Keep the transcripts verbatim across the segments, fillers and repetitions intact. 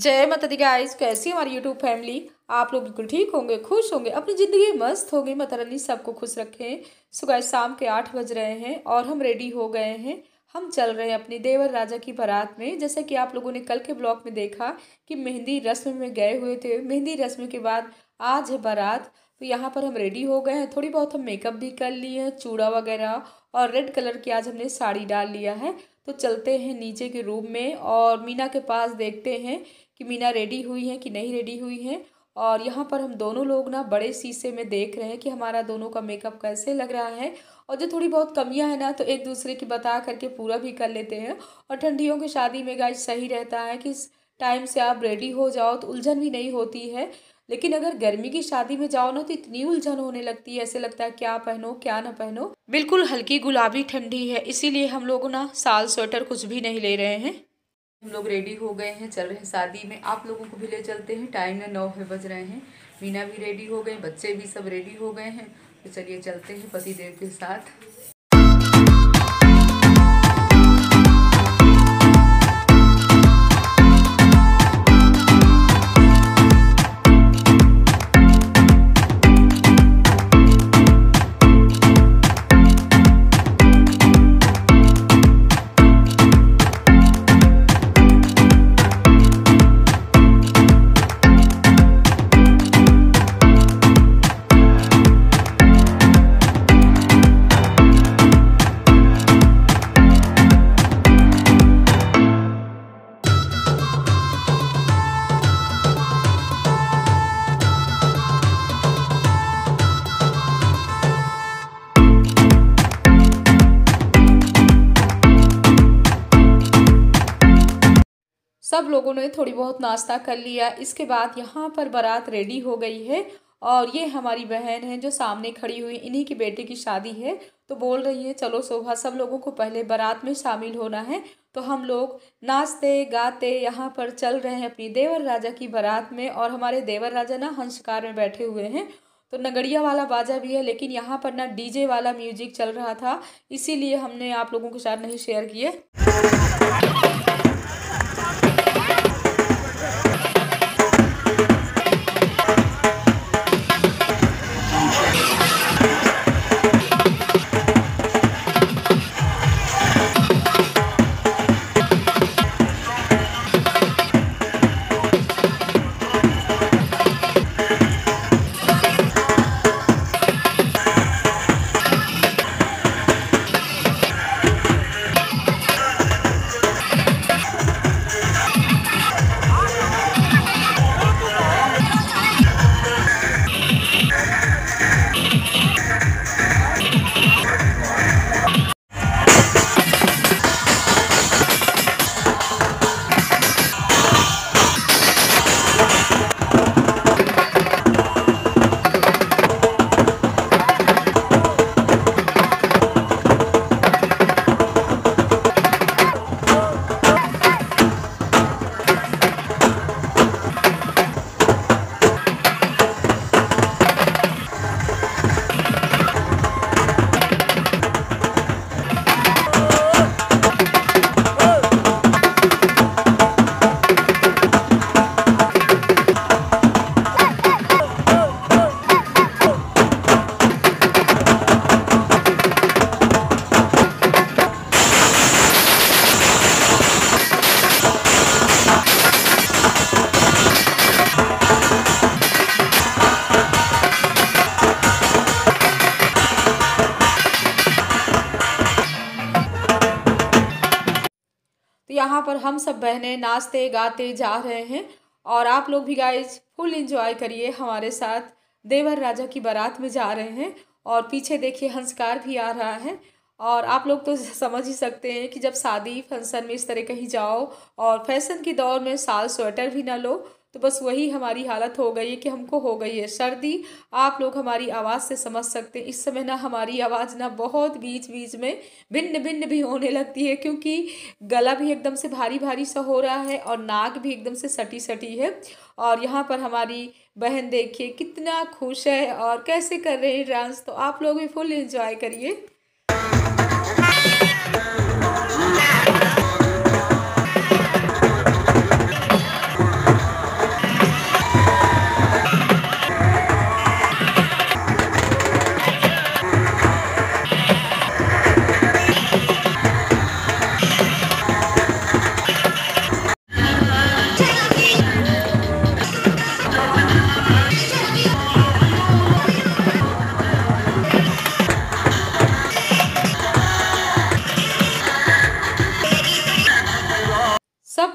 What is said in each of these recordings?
जय माता दी गाइस, कैसी हमारी यूट्यूब फैमिली। आप लोग बिल्कुल ठीक होंगे, खुश होंगे, अपनी ज़िंदगी मस्त होगी। माता रानी सबको खुश रखें। सो गाइस, शाम के आठ बज रहे हैं और हम रेडी हो गए हैं। हम चल रहे हैं अपनी देवर राजा की बारात में। जैसे कि आप लोगों ने कल के ब्लॉग में देखा कि मेहंदी रस्म में गए हुए थे। मेहंदी रस्म के बाद आज है बारात। तो यहाँ पर हम रेडी हो गए हैं। थोड़ी बहुत हम मेकअप भी कर लिए हैं, चूड़ा वगैरह, और रेड कलर की आज हमने साड़ी डाल लिया है। तो चलते हैं नीचे के रूम में और मीना के पास देखते हैं कि मीना रेडी हुई है कि नहीं रेडी हुई है। और यहाँ पर हम दोनों लोग ना बड़े शीशे में देख रहे हैं कि हमारा दोनों का मेकअप कैसे लग रहा है। और जो थोड़ी बहुत कमियां हैं ना, तो एक दूसरे की बता करके पूरा भी कर लेते हैं। और ठंडियों की शादी में गाइस सही रहता है कि टाइम से आप रेडी हो जाओ तो उलझन भी नहीं होती है। लेकिन अगर गर्मी की शादी में जाओ ना तो इतनी उलझन होने लगती है, ऐसे लगता है क्या पहनो क्या ना पहनो। बिल्कुल हल्की गुलाबी ठंडी है, इसीलिए हम लोग ना साल स्वेटर कुछ भी नहीं ले रहे हैं। हम लोग रेडी हो गए हैं, चल रहे हैं शादी में। आप लोगों को भी ले चलते हैं। टाइम में नौ बज रहे हैं। मीना भी रेडी हो गए, बच्चे भी सब रेडी हो गए हैं। तो चलिए चलते हैं पति देव के साथ। सब लोगों ने थोड़ी बहुत नाश्ता कर लिया। इसके बाद यहाँ पर बारात रेडी हो गई है। और ये हमारी बहन है जो सामने खड़ी हुई, इन्हीं की बेटे की शादी है। तो बोल रही है चलो शोभा, सब लोगों को पहले बारात में शामिल होना है। तो हम लोग नाचते गाते यहाँ पर चल रहे हैं अपनी देवर राजा की बारात में। और हमारे देवर राजा ना हंसकार में बैठे हुए हैं। तो नगड़िया वाला बाजा भी है, लेकिन यहाँ पर ना डीजे वाला म्यूजिक चल रहा था, इसीलिए हमने आप लोगों के साथ नहीं शेयर किए। तो यहाँ पर हम सब बहनें नाचते गाते जा रहे हैं। और आप लोग भी गाइज फुल एंजॉय करिए हमारे साथ। देवर राजा की बारात में जा रहे हैं और पीछे देखिए हंसकार भी आ रहा है। और आप लोग तो समझ ही सकते हैं कि जब शादी फंक्शन में इस तरह कहीं जाओ और फैशन के दौर में साल स्वेटर भी ना लो, तो बस वही हमारी हालत हो गई है कि हमको हो गई है सर्दी। आप लोग हमारी आवाज़ से समझ सकते हैं, इस समय ना हमारी आवाज़ ना बहुत बीच बीच में भिन्न भिन्न भी होने लगती है, क्योंकि गला भी एकदम से भारी भारी सा हो रहा है और नाक भी एकदम से सटी सटी है। और यहाँ पर हमारी बहन देखिए कितना खुश है और कैसे कर रहे हैं डांस, तो आप लोग भी फुल एंजॉय करिए।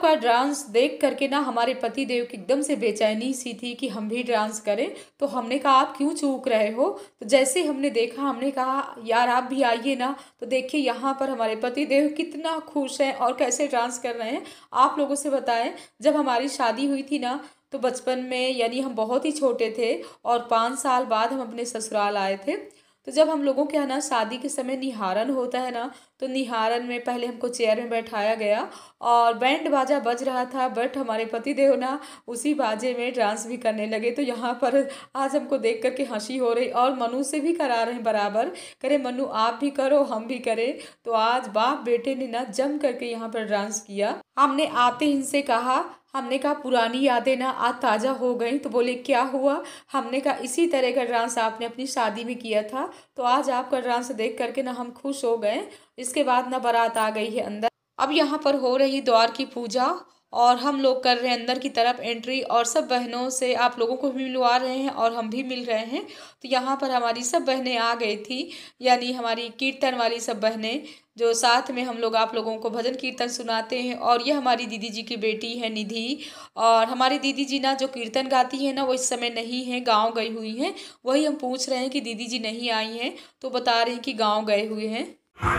का डांस देख करके ना हमारे पति देव की एकदम से बेचैनी सी थी कि हम भी डांस करें। तो हमने कहा आप क्यों चूक रहे हो। तो जैसे हमने देखा हमने कहा यार आप भी आइए ना। तो देखिए यहाँ पर हमारे पति देव कितना खुश हैं और कैसे डांस कर रहे हैं। आप लोगों से बताएं, जब हमारी शादी हुई थी ना तो बचपन में यानी हम बहुत ही छोटे थे और पाँच साल बाद हम अपने ससुराल आए थे। तो जब हम लोगों के यहाँ ना शादी के समय निहारन होता है ना, तो निहारन में पहले हमको चेयर में बैठाया गया और बैंड बाजा बज रहा था, बट हमारे पति देव ना उसी बाजे में डांस भी करने लगे। तो यहाँ पर आज हमको देख करके हंसी हो रही और मनु से भी करा रहे हैं बराबर, करे मनु आप भी करो हम भी करें। तो आज बाप बेटे ने ना जम करके यहाँ पर डांस किया। हमने आते ही इनसे कहा, हमने कहा पुरानी यादें ना आज ताज़ा हो गई। तो बोले क्या हुआ। हमने कहा इसी तरह का डांस आपने अपनी शादी में किया था, तो आज आपका डांस देख करके ना हम खुश हो गए। इसके बाद ना बारात आ गई है अंदर। अब यहाँ पर हो रही द्वार की पूजा और हम लोग कर रहे हैं अंदर की तरफ एंट्री और सब बहनों से आप लोगों को भी मिलवा रहे हैं और हम भी मिल रहे हैं। तो यहाँ पर हमारी सब बहनें आ गई थी, यानी हमारी कीर्तन वाली सब बहनें जो साथ में हम लोग आप लोगों को भजन कीर्तन सुनाते हैं। और ये हमारी दीदी जी की बेटी है निधि। और हमारी दीदी जी ना जो कीर्तन गाती है ना वो इस समय नहीं है, गाँव गई हुई हैं। वही हम पूछ रहे हैं कि दीदी जी नहीं आई हैं, तो बता रहे हैं कि गाँव गए हुए हैं।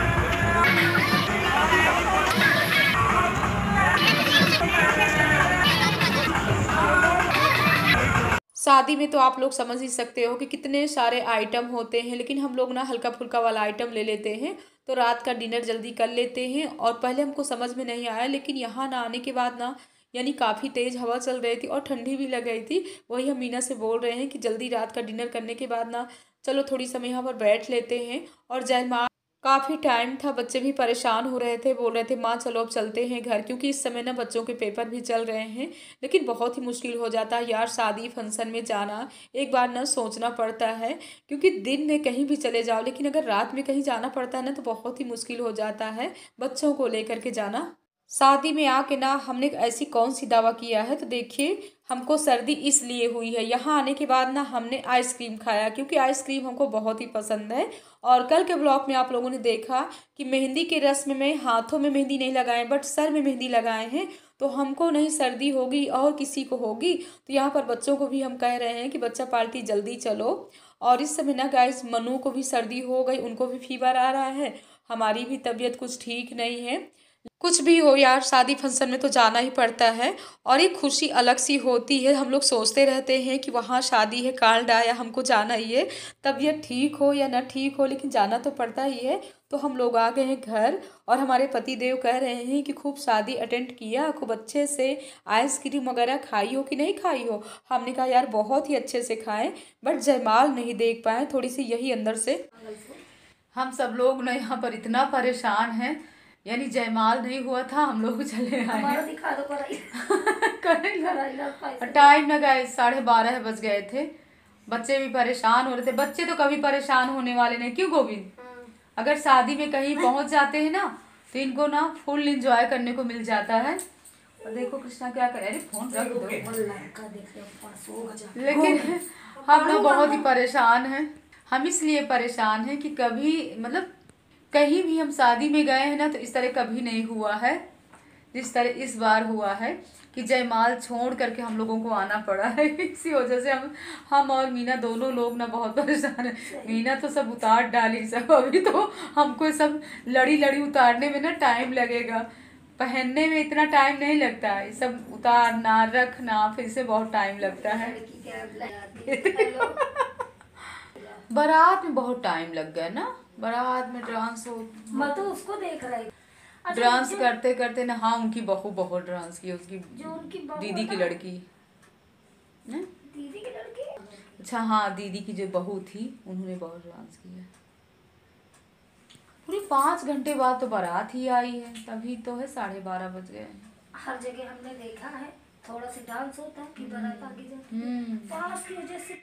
शादी में तो आप लोग समझ ही सकते हो कि कितने सारे आइटम होते हैं, लेकिन हम लोग ना हल्का फुल्का वाला आइटम ले लेते हैं। तो रात का डिनर जल्दी कर लेते हैं। और पहले हमको समझ में नहीं आया, लेकिन यहाँ ना आने के बाद ना यानी काफ़ी तेज़ हवा चल रही थी और ठंडी भी लग रही थी। वही हम मीना से बोल रहे हैं कि जल्दी रात का डिनर करने के बाद ना चलो थोड़ी समय यहाँ पर बैठ लेते हैं। और जयमाल काफ़ी टाइम था, बच्चे भी परेशान हो रहे थे, बोल रहे थे माँ चलो अब चलते हैं घर, क्योंकि इस समय ना बच्चों के पेपर भी चल रहे हैं। लेकिन बहुत ही मुश्किल हो जाता है यार शादी फंक्शन में जाना। एक बार ना सोचना पड़ता है, क्योंकि दिन में कहीं भी चले जाओ, लेकिन अगर रात में कहीं जाना पड़ता है ना तो बहुत ही मुश्किल हो जाता है बच्चों को लेकर के जाना। शादी में आके ना हमने ऐसी कौन सी दवा किया है। तो देखिए हमको सर्दी इसलिए हुई है, यहाँ आने के बाद ना हमने आइसक्रीम खाया, क्योंकि आइसक्रीम हमको बहुत ही पसंद है। और कल के ब्लॉग में आप लोगों ने देखा कि मेहंदी के रस्म में हाथों में मेहंदी नहीं लगाए बट सर में मेहंदी लगाए हैं। तो हमको नहीं सर्दी होगी और किसी को होगी। तो यहाँ पर बच्चों को भी हम कह रहे हैं कि बच्चा पार्टी जल्दी चलो। और इस समय ना गाइस मनु को भी सर्दी हो गई, उनको भी फीवर आ रहा है, हमारी भी तबीयत कुछ ठीक नहीं है। कुछ भी हो यार शादी फंक्शन में तो जाना ही पड़ता है और एक खुशी अलग सी होती है। हम लोग सोचते रहते हैं कि वहाँ शादी है, कार्ड आया, हमको जाना ही है, तबीयत ठीक हो या ना ठीक हो, लेकिन जाना तो पड़ता ही है। तो हम लोग आ गए हैं घर और हमारे पति देव कह रहे हैं कि खूब शादी अटेंड किया, खूब अच्छे से आइसक्रीम वगैरह खाई हो कि नहीं खाई हो। हमने कहा यार बहुत ही अच्छे से खाएं, बट जयमाल नहीं देख पाए, थोड़ी सी यही अंदर से हम सब लोग ना यहाँ पर इतना परेशान हैं, यानी जयमाल नहीं हुआ था, हम लोग चले आए। दिखा दो टाइम ना गए साढ़े बारह बज गए थे, बच्चे भी परेशान हो रहे थे। बच्चे तो कभी परेशान होने वाले नहीं, क्यों गोविंद। अगर शादी में कहीं पहुंच जाते हैं ना तो इनको ना फुल एंजॉय करने को मिल जाता है। और देखो कृष्णा क्या करे, अरे फोन रख दो। लेकिन हम ना बहुत ही परेशान हैं। हम इसलिए परेशान हैं कि कभी मतलब कहीं भी हम शादी में गए हैं ना तो इस तरह कभी नहीं हुआ है जिस तरह इस बार हुआ है कि जयमाल छोड़ करके हम लोगों को आना पड़ा है। इसी वजह से हम हम और मीना दोनों लोग ना बहुत परेशान है। मीना तो सब उतार डाली सब, अभी तो हमको सब लड़ी लड़ी उतारने में ना टाइम लगेगा, पहनने में इतना टाइम नहीं लगता है, सब उतारना रखना फिर से बहुत टाइम लगता है। बारात में बहुत टाइम लग गया ना, बारात में डांस हो, मैं तो उसको देख रही डांस करते करते ना। हाँ उनकी बहू बहुत डांस की, उसकी जो उनकी दीदी की लड़की न? दीदी की लड़की अच्छा हाँ दीदी की जो बहू थी उन्होंने बहुत डांस किया। पूरी पाँच घंटे बाद तो बारात ही आई है, तभी तो है साढ़े बारह बज गए। हर जगह हमने देखा है थोड़ा सा डांस होता है कि बारात आगे जाती है, पास की वजह से